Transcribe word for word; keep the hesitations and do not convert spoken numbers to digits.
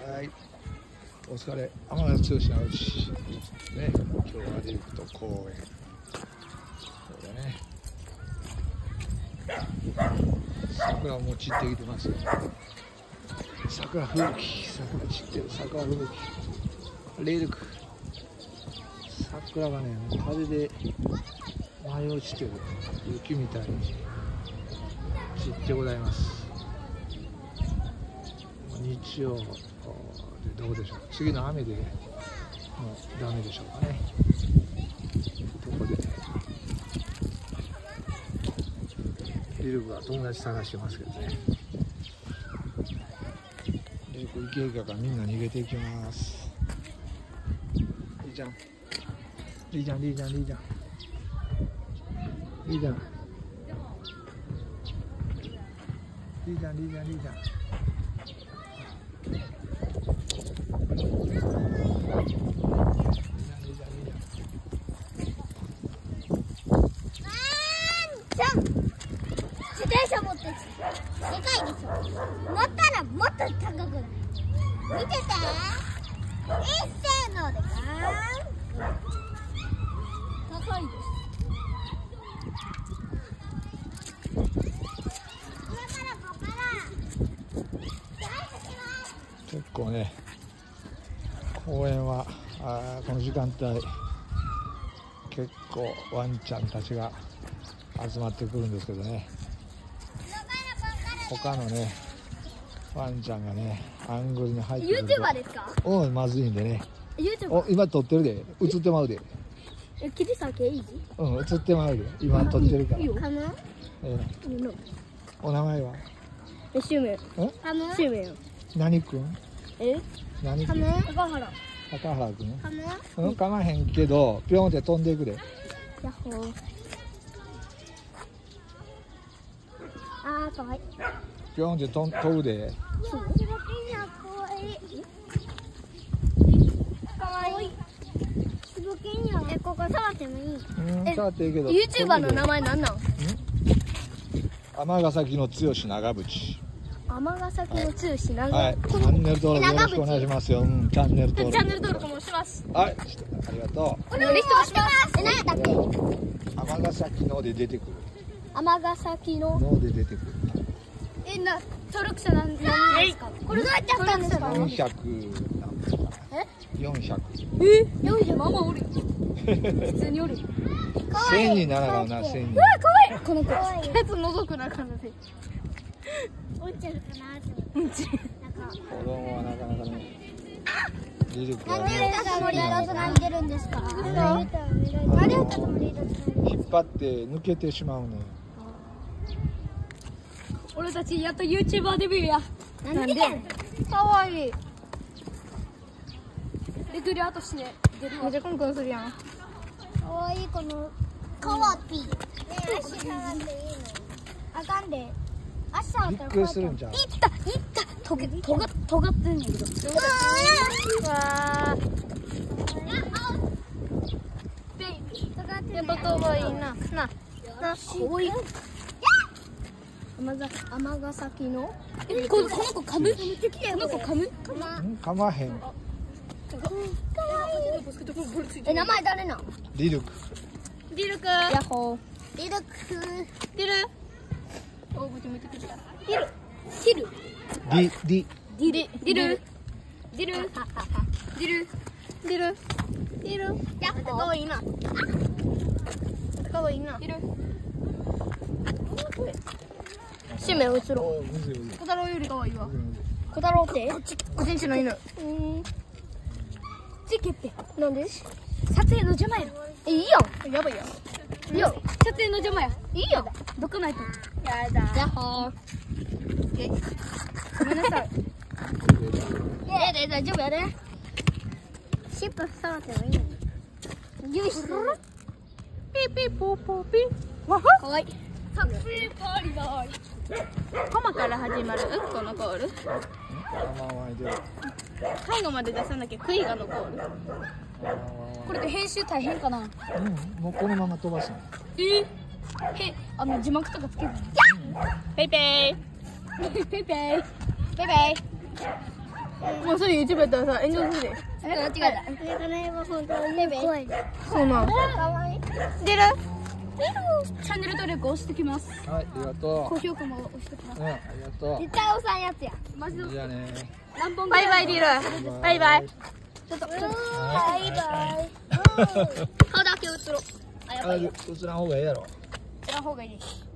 はい、お疲れ。天野剛のうちね、今日はリフト公園。そうだね。桜も散ってきてますよ。桜吹雪、桜散ってる、桜吹雪。レルク。桜がね、もう風で舞い落ちてる雪みたいに散ってございます。日曜でどうでしょう。次の雨でもうダメでしょうかね。ここでリルクは友達探してますけどね。リルクイケイケからみんな逃げていきます。リーちゃん、リーちゃん、リーちゃん、リーちゃん、リーちゃん、リーちゃん、リーちゃん、リーちゃん。 自転車持ってるし、でかいでしょ。乗ったらもっと高くなる。見てて。いっせーのでガーン。高いです。今からここから結構ね、公園はあこの時間帯結構ワンちゃんたちが集まってくるんですけどね。他のねワンちゃんがねアングルに入ってくると YouTuber ですか？ おいまずいんでね。 YouTuber？ お今撮ってるで、映ってまうで。 え、キリさんけいい？ うん映ってまうで、今撮ってるから。 いいよ。かな？ ええ、お名前は？ え、シュメ。 え？ かな？シュメよ。 何くん？ え？ 何くん？ かな？高原。 高原くん？ かな？ うん、かまへんけどピョンって飛んでいくで。 ヤッホー。あーかわいい。 ピョンって飛飛ぶで。 そう。かわいい。かわいい。すごくいいよ。え、ここ触ってもいい？ うん、触っていいけど。 YouTuber の名前なんなん？ 尼崎の剛長渕。 尼崎の剛長渕。 はい、チャンネル登録よろしくお願いしますよ。うん、チャンネル登録。 チャンネル登録もします。 はい、ありがとこれリストします。え、何やったっけ？ う。尼崎ので出てくる。 尼崎の。 ので出てくる。 え、な、登録者なん、何ですか？これどうやってやったんですか？ 四百なんですか。 え？ 四百。 え？四百まあまあおる。普通におる。 千にならなな、千に。 うわ、可愛い。この子。やつ覗くなかなで。落ちちゃうかなって思って。 子供はなかなかね。リルクはなんでね。 歌ともリードつないでるんですか？あれ歌ともリードつないでる。 引っ張って抜けてしまうね。 俺たちやっと YouTuber デビューや。なんで？かわいい。で、ドリアートして出るわ。めっちゃコンコンするやん。かわいいこのカワピー。ねえ、足触っていいの？あかんで。足触ったらびっくりするんじゃん。 いったいったとげとがとがってんねんけど。うわー。やっぱかわいいな。な、な、かわいい。尼崎の。え、この子噛む？この子噛む？ うん、かまへん。 え、名前誰なん？ リルク。 リルク。ヤッホー。リルク。リル。お、こっち向いてくれた。リル。リル。 リ、リ。 リル。リル。リル。リル。リル。リル。やっほー。かわいいな。かわいいな。リル。シメ映ろう。小太郎より可愛いわ。小太郎ってお天使の犬。うん。つけて。なんで？撮影の邪魔や。え、いいよ。やばいよ。いいよ。撮影の邪魔や。いいよ。どこないと。やだ。やっほー。え、ごめんなさい。え、で、大丈夫やで。尻尾触ってもいいの？よいしょ。ピーピーポーポーピー。わは。かわいい。撮影パーリバーイ。コマから始まるうんこのコール。最後まで出さなきゃ悔いが残る。これで編集大変かな？ うん、もうこのまま飛ばすの。 えー、へ、あの字幕とかつけるの？ペイペイペイペイペイペイペイもうそれ YouTube やったらさ、炎上するで。 え、間違えた。怖い。 そうなん。出る？ チャンネル登録押してきます。 はい、ありがと高評価も押してきます。 う。うん、ありがと絶対押さんやつや。マジでう。じゃあね。 何本バイバイ、ディル。バイバイ。 ちょっと、ちょっと。バイバイ。顔だけ映ろう。あ、やっぱり。 映らん方がええやろ。 映らん方がいいです。